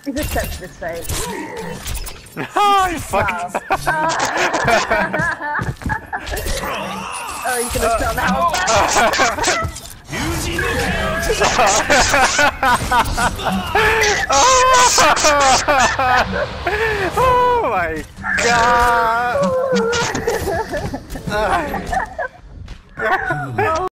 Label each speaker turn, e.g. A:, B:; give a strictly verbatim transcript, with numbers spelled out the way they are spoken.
A: He's accepted his fate.
B: Oh, you fucked.
A: Oh, he's gonna start now.
B: Oh my god!